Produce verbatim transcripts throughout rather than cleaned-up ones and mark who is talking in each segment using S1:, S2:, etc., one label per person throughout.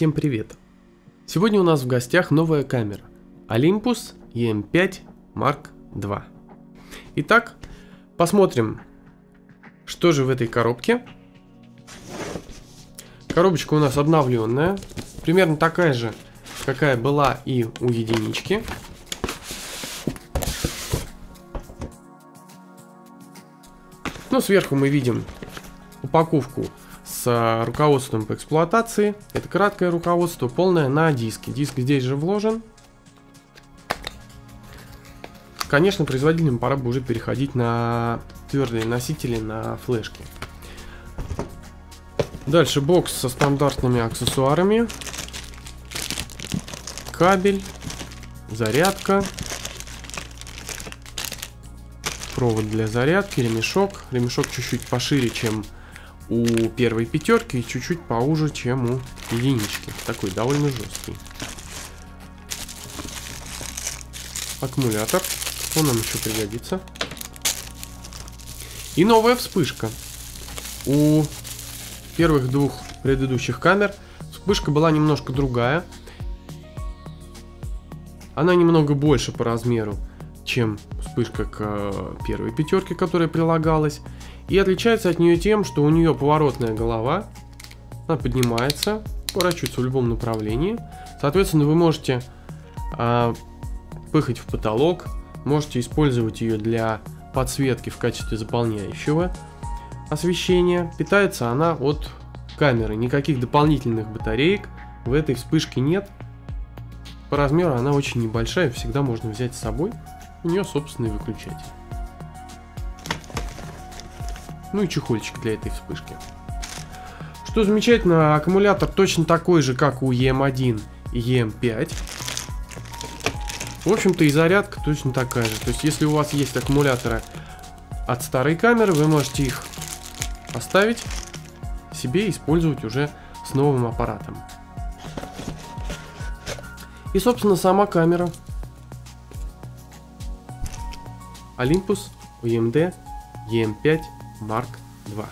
S1: Всем привет! Сегодня у нас в гостях новая камера Olympus и эм пять марк два. Итак, посмотрим, что же в этой коробке. Коробочка у нас обновленная, примерно такая же, какая была и у единички. Ну, сверху мы видим упаковку с руководством по эксплуатации. Это краткое руководство, полное на диске. Диск здесь же вложен. Конечно, производителям пора бы уже переходить на твердые носители, на флешки. Дальше бокс со стандартными аксессуарами. Кабель, зарядка, провод для зарядки, ремешок. Ремешок чуть-чуть пошире, чем у первой пятерки, и чуть-чуть поуже, чем у единички. Такой довольно жесткий. Аккумулятор. Он нам еще пригодится. И новая вспышка. У первых двух предыдущих камер вспышка была немножко другая. Она немного больше по размеру, чем вспышка к первой пятерке, которая прилагалась. И отличается от нее тем, что у нее поворотная голова. Она поднимается, поворачивается в любом направлении. Соответственно, вы можете э, пыхать в потолок. Можете использовать ее для подсветки в качестве заполняющего освещения. Питается она от камеры. Никаких дополнительных батареек в этой вспышке нет. По размеру она очень небольшая, всегда можно взять с собой. У нее собственный выключатель. Ну и чехольчик для этой вспышки. Что замечательно, аккумулятор точно такой же, как у и эм один и и эм пять. В общем-то и зарядка точно такая же. То есть если у вас есть аккумуляторы от старой камеры, вы можете их оставить себе и использовать уже с новым аппаратом. И собственно сама камера. Olympus о эм ди и эм пять марк два.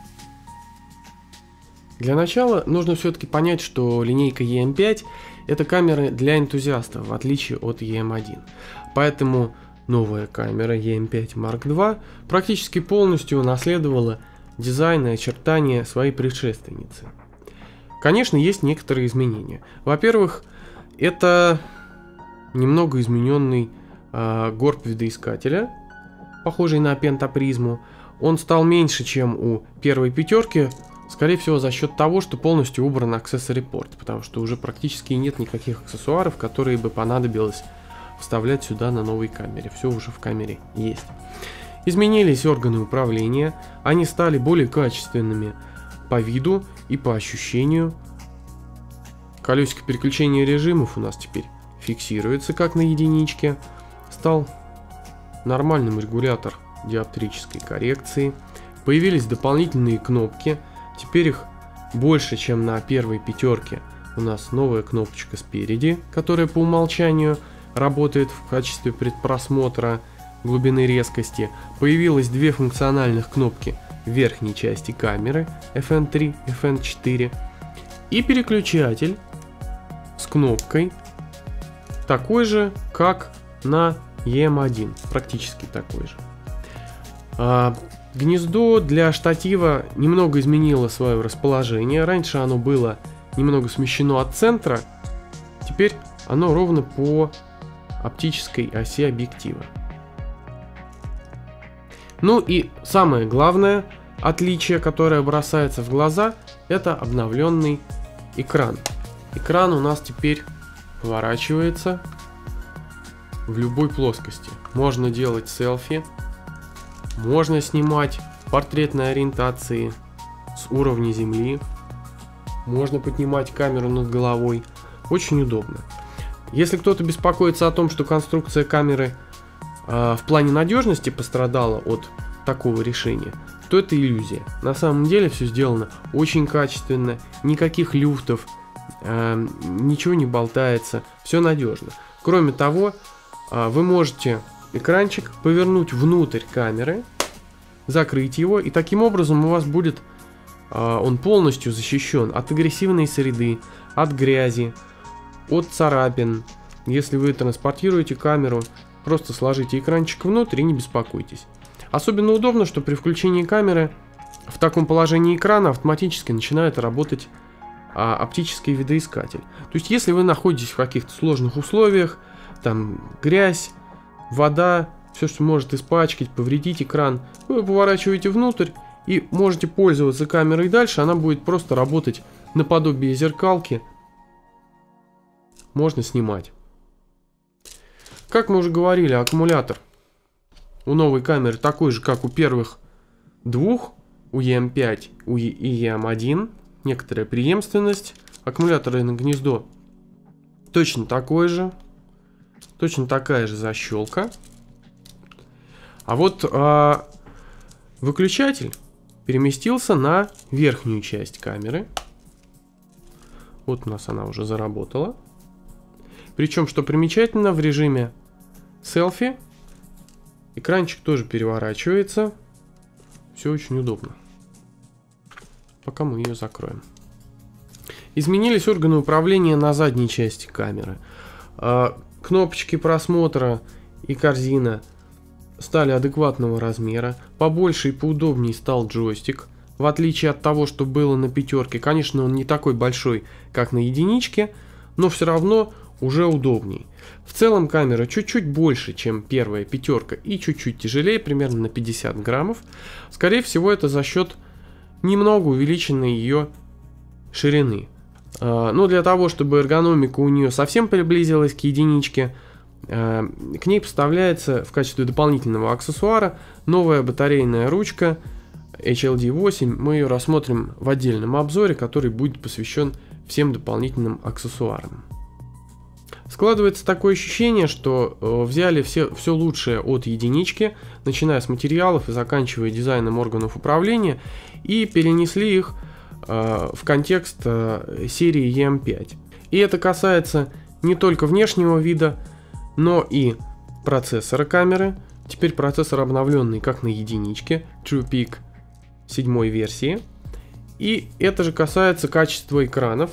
S1: Для начала нужно все-таки понять, что линейка и эм пять это камеры для энтузиастов, в отличие от и эм один. Поэтому новая камера и эм пять марк два практически полностью унаследовала дизайн и очертания своей предшественницы. Конечно, есть некоторые изменения. Во-первых, это немного измененный э, горб видоискателя, похожий на пентапризму. Он стал меньше, чем у первой пятерки, скорее всего за счет того, что полностью убран Accessory Port, потому что уже практически нет никаких аксессуаров, которые бы понадобилось вставлять сюда на новой камере. Все уже в камере есть. Изменились органы управления, они стали более качественными по виду и по ощущению. Колесико переключения режимов у нас теперь фиксируется, как на единичке. Стал нормальным регулятор диоптрической коррекции. Появились дополнительные кнопки. Теперь их больше, чем на первой пятерке. У нас новая кнопочка спереди, которая по умолчанию работает в качестве предпросмотра глубины резкости. Появилось две функциональных кнопки в верхней части камеры эф эн три, эф эн четыре. И переключатель с кнопкой такой же, как на и эм один. Практически такой же. А, гнездо для штатива немного изменило свое расположение. Раньше оно было немного смещено от центра. Теперь оно ровно по оптической оси объектива. Ну и самое главное отличие, которое бросается в глаза, это обновленный экран. Экран у нас теперь поворачивается в любой плоскости. Можно делать селфи, можно снимать в портретной ориентации с уровня земли, можно поднимать камеру над головой. Очень удобно. Если кто-то беспокоится о том, что конструкция камеры э, в плане надежности пострадала от такого решения, то это иллюзия. На самом деле все сделано очень качественно, никаких люфтов, э, ничего не болтается, все надежно. Кроме того, э, вы можете экранчик повернуть внутрь камеры, закрыть его, и таким образом у вас будет он полностью защищен от агрессивной среды, от грязи, от царапин. Если вы транспортируете камеру, просто сложите экранчик внутрь и не беспокойтесь. Особенно удобно, что при включении камеры в таком положении экрана автоматически начинает работать а, оптический видоискатель. То есть, если вы находитесь в каких-то сложных условиях, там грязь, вода, все, что может испачкать, повредить экран, вы поворачиваете внутрь и можете пользоваться камерой дальше. Она будет просто работать наподобие зеркалки. Можно снимать. Как мы уже говорили, аккумулятор у новой камеры такой же, как у первых двух, у и эм пять и и эм один. Некоторая преемственность. Аккумуляторное гнездо точно такое же. Точно такая же защелка. А вот а, выключатель переместился на верхнюю часть камеры. Вот у нас она уже заработала. Причем, что примечательно, в режиме селфи экранчик тоже переворачивается. Все очень удобно. Пока мы ее закроем. Изменились органы управления на задней части камеры. Кнопочки просмотра и корзина стали адекватного размера. Побольше и поудобнее стал джойстик. В отличие от того, что было на пятерке. Конечно, он не такой большой, как на единичке, но все равно уже удобней. В целом камера чуть-чуть больше, чем первая пятерка, и чуть-чуть тяжелее, примерно на пятьдесят граммов. Скорее всего, это за счет немного увеличенной ее ширины. Но для того, чтобы эргономика у нее совсем приблизилась к единичке, к ней поставляется в качестве дополнительного аксессуара новая батарейная ручка эйч эл ди восемь. Мы ее рассмотрим в отдельном обзоре, который будет посвящен всем дополнительным аксессуарам. Складывается такое ощущение, что э, взяли все, все лучшее от единички, начиная с материалов и заканчивая дизайном органов управления, и перенесли их э, в контекст э, серии и эм пять. И это касается не только внешнего вида, но и процессора камеры. Теперь процессор обновленный, как на единичке, TruePic седьмой версии. И это же касается качества экранов,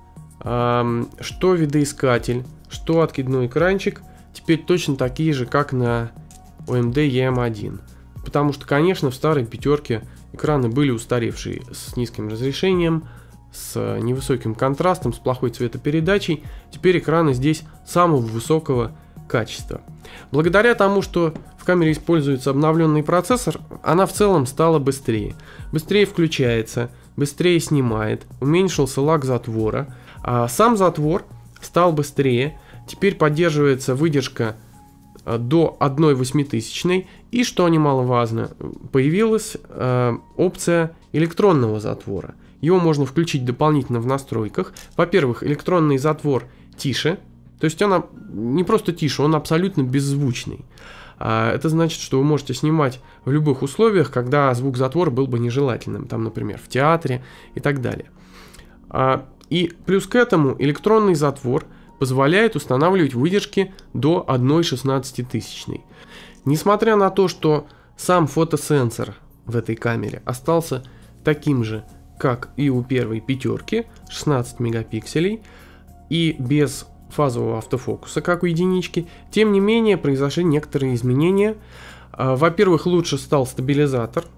S1: э, что видоискатель, что откидной экранчик теперь точно такие же, как на о эм ди и эм один. Потому что, конечно, в старой пятерке экраны были устаревшие, с низким разрешением, с невысоким контрастом, с плохой цветопередачей. Теперь экраны здесь самого высокого качества. Благодаря тому, что в камере используется обновленный процессор, она в целом стала быстрее. Быстрее включается, быстрее снимает, уменьшился лаг затвора. А сам затвор стал быстрее. Теперь поддерживается выдержка до одной восьмитысячной. И, что немаловажно, появилась э, опция электронного затвора. Его можно включить дополнительно в настройках. Во-первых, электронный затвор тише. То есть он не просто тише, он абсолютно беззвучный. А это значит, что вы можете снимать в любых условиях, когда звук затвора был бы нежелательным. Там, например, в театре и так далее. А, и плюс к этому электронный затвор позволяет устанавливать выдержки до одной шестнадцатитысячной. Несмотря на то, что сам фотосенсор в этой камере остался таким же, как и у первой пятерки, шестнадцать мегапикселей, и без фазового автофокуса, как у единички, тем не менее произошли некоторые изменения. Во-первых, лучше стал стабилизатор.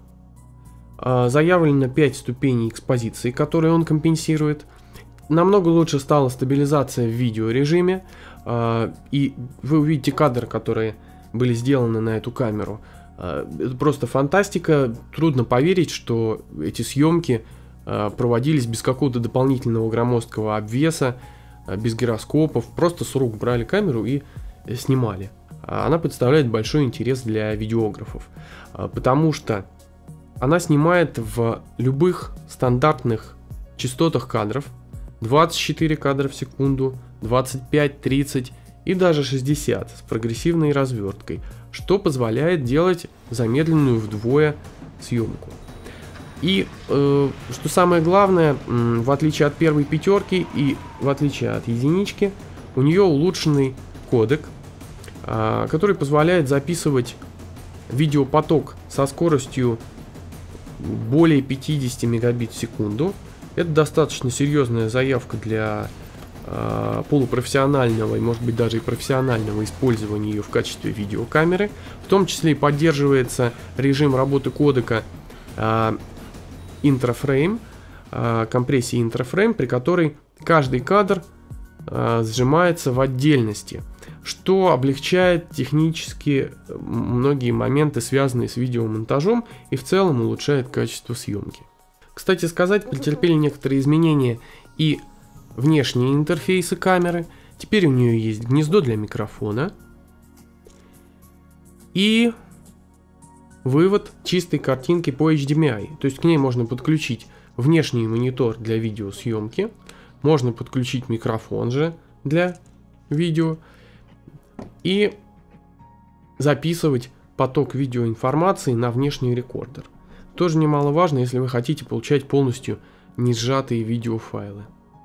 S1: Заявлено пять ступеней экспозиции, которые он компенсирует. Намного лучше стала стабилизация в видеорежиме, э, и вы увидите кадры, которые были сделаны на эту камеру. Э, это просто фантастика, трудно поверить, что эти съемки э, проводились без какого-то дополнительного громоздкого обвеса, э, без гироскопов, просто с рук брали камеру и э, снимали. Она представляет большой интерес для видеографов, э, потому что она снимает в любых стандартных частотах кадров, двадцать четыре кадра в секунду, двадцать пять, тридцать и даже шестьдесят с прогрессивной разверткой, что позволяет делать замедленную вдвое съемку. И э, что самое главное, э, в отличие от первой пятерки и в отличие от единички, у нее улучшенный кодек, э, который позволяет записывать видеопоток со скоростью более пятидесяти мегабит в секунду. Это достаточно серьезная заявка для э, полупрофессионального и, может быть, даже и профессионального использования ее в качестве видеокамеры. В том числе и поддерживается режим работы кодека э, Intraframe, э, компрессии Intraframe, при которой каждый кадр э, сжимается в отдельности, что облегчает технически многие моменты, связанные с видеомонтажом, и в целом улучшает качество съемки. Кстати сказать, претерпели некоторые изменения и внешние интерфейсы камеры. Теперь у нее есть гнездо для микрофона и вывод чистой картинки по эйч ди эм ай. То есть к ней можно подключить внешний монитор для видеосъемки, можно подключить микрофон же для видео и записывать поток видеоинформации на внешний рекордер. Тоже немаловажно, если вы хотите получать полностью не сжатые видеофайлы.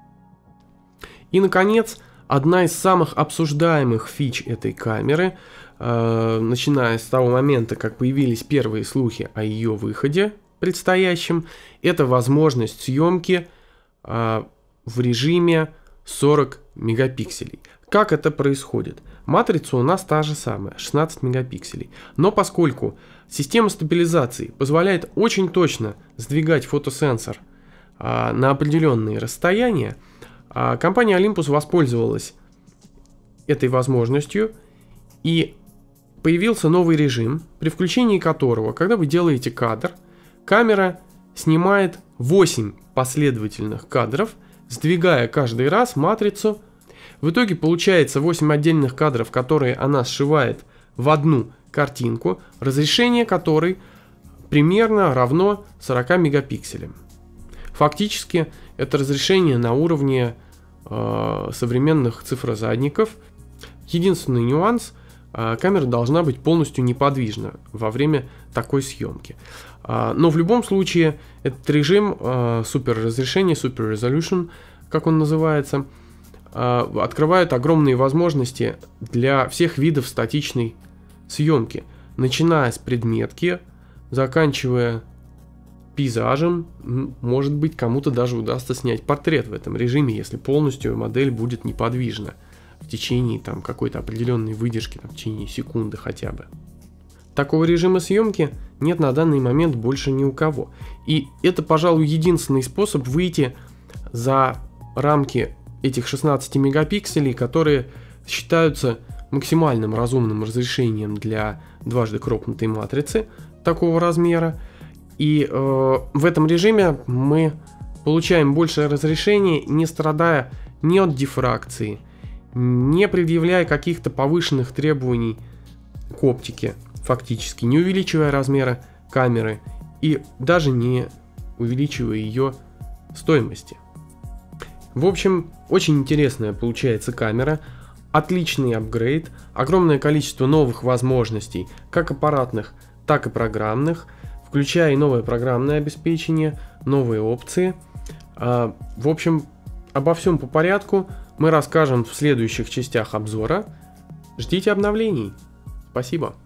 S1: И, наконец, одна из самых обсуждаемых фич этой камеры, э, начиная с того момента, как появились первые слухи о ее выходе предстоящем, это возможность съемки э, в режиме сорок мегапикселей. Как это происходит? Матрица у нас та же самая, шестнадцать мегапикселей. Но поскольку система стабилизации позволяет очень точно сдвигать фотосенсор а, на определенные расстояния, а, компания Olympus воспользовалась этой возможностью, и появился новый режим, при включении которого, когда вы делаете кадр, камера снимает восемь последовательных кадров, сдвигая каждый раз матрицу. В итоге получается восемь отдельных кадров, которые она сшивает в одну картинку, разрешение которой примерно равно сорока мегапикселям. Фактически это разрешение на уровне э, современных цифрозадников. Единственный нюанс: э, камера должна быть полностью неподвижна во время такой съемки. Э, но в любом случае этот режим э, супер разрешения, Super Resolution, как он называется, открывают огромные возможности для всех видов статичной съемки, начиная с предметки, заканчивая пейзажем. Может быть, кому-то даже удастся снять портрет в этом режиме, если полностью модель будет неподвижна в течение там какой-то определенной выдержки, там, в течение секунды хотя бы. Такого режима съемки нет на данный момент больше ни у кого. И это, пожалуй, единственный способ выйти за рамки этих шестнадцати мегапикселей, которые считаются максимальным разумным разрешением для дважды кропнутой матрицы такого размера. И э, в этом режиме мы получаем большее разрешение, не страдая ни от дифракции, не предъявляя каких-то повышенных требований к оптике, фактически не увеличивая размеры камеры и даже не увеличивая ее стоимости. В общем, очень интересная получается камера, отличный апгрейд, огромное количество новых возможностей, как аппаратных, так и программных, включая и новое программное обеспечение, новые опции. В общем, обо всем по порядку мы расскажем в следующих частях обзора. Ждите обновлений. Спасибо.